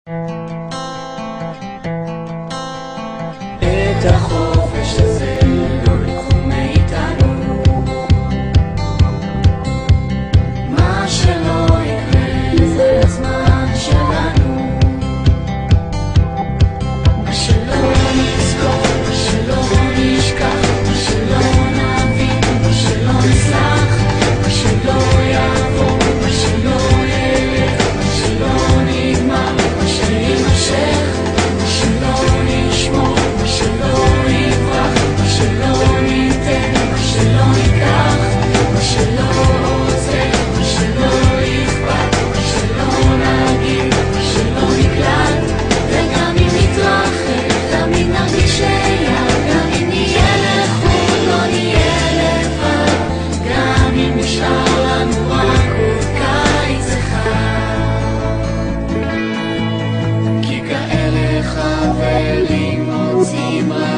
את החופש הזה לא יקחו מאיתנו, מה שלא יקרה זה הזמן שלנו, מה שלא נזכור, מה שלא נשכח, מה שלא נבין, מה שלא נסלח, מה שלא יעבור, מה שלא ילך, מה שלא נגמר, מה שימשך, מה שלא נשמור, מה שלא יברח, מה שלא ניתן, מה שלא ניקח, מה שלא רוצה, מה שלא אכפת, מה שלא נגיד, מה שלא נקלט, וגם אם נתרחק תמיד נרגיש ליד, גם אם נהיה לחוד לא נהיה לבד, גם אם נשאר לנו רק עוד קיץ אחד, כי כאלה חברים מוצאים רק